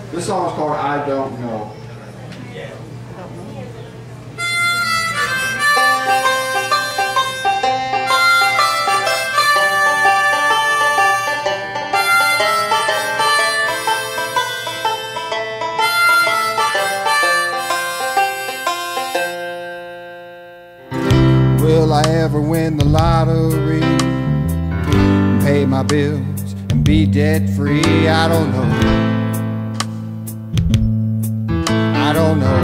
This song is called I Don't Know. Will I ever win the lottery, pay my bills and be debt free? I don't know. I don't know.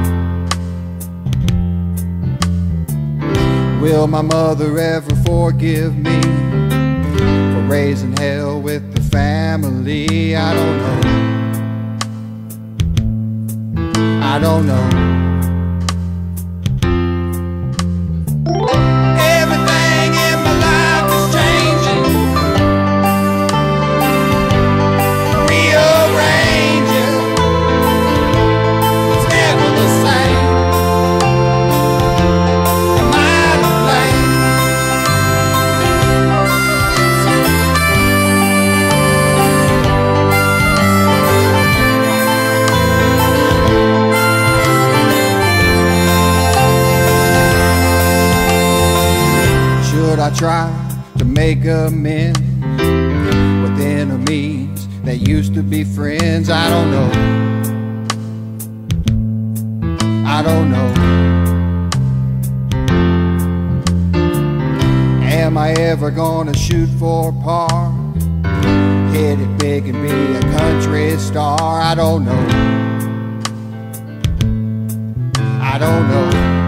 Will my mother ever forgive me for raising hell with the family? I don't know. I don't know. I try to make amends with enemies that used to be friends. I don't know. I don't know. Am I ever gonna shoot for par, hit it big and be a country star? I don't know. I don't know.